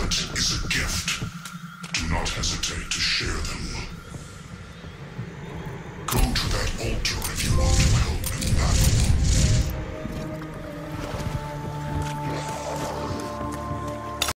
talent is a gift. Do not hesitate to share